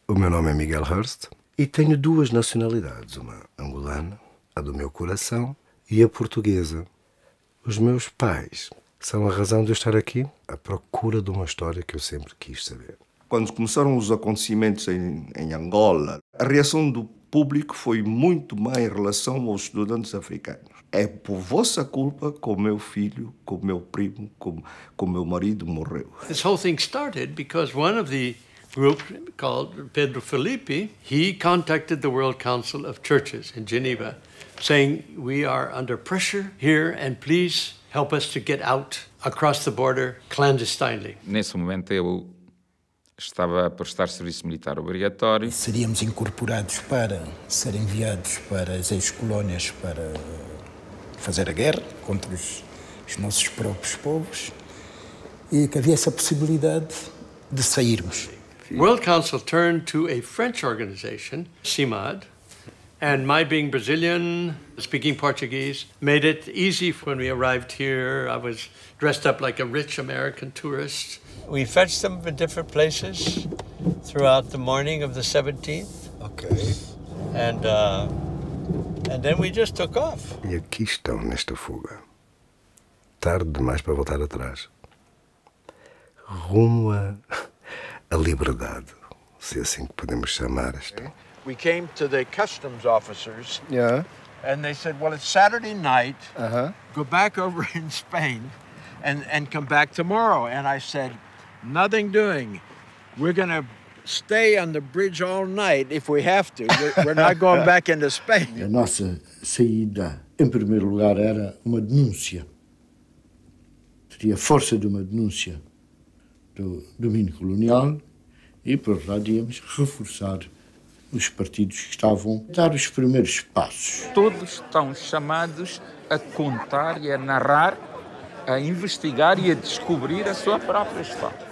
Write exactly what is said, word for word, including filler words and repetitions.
O meu nome é Miguel Hurst e tenho duas nacionalidades, uma angolana, a do meu coração, e a portuguesa. Os meus pais são a razão de eu estar aqui, à procura de uma história que eu sempre quis saber. Quando começaram os acontecimentos em, em Angola, a reação do público foi muito má em relação aos estudantes africanos. É por vossa culpa que o meu filho, que o meu primo, que o meu marido morreu. This whole thing started because one of the group called Pedro Felipe, he contacted the World Council of Churches in Geneva, saying we are under pressure here and please help us to get out across the border clandestinely. Nesse momento eu estava a prestar serviço militar obrigatório. Seríamos incorporados para ser enviados para as ex-colónias para fazer a guerra contra os, os nossos próprios povos e que havia essa possibilidade de sairmos. World Council turned to a French organization, CIMAD, and my being Brazilian, speaking Portuguese, made it easy when we arrived here. I was dressed up like a rich American tourist. We fetched them in different places throughout the morning of the seventeenth. Ok. And, uh, and then we just took off. E aqui estão nesta fuga. Tarde demais para voltar atrás. Rumo a, a liberdade, se é assim que podemos chamar esta. We came to the customs officers. Yeah. And they said, well, it's Saturday night. Uh-huh. Go back over in Spain and, and come back tomorrow. And I said, nothing doing. We're going to stay on the bridge all night if we have to. We're not going back into Spain. A nossa saída, em primeiro lugar, era uma denúncia. Teria força de uma denúncia do domínio colonial e, por outro lado, íamos reforçar os partidos que estavam a dar os primeiros passos. Todos estão chamados a contar e a narrar, a investigar e a descobrir a sua própria história.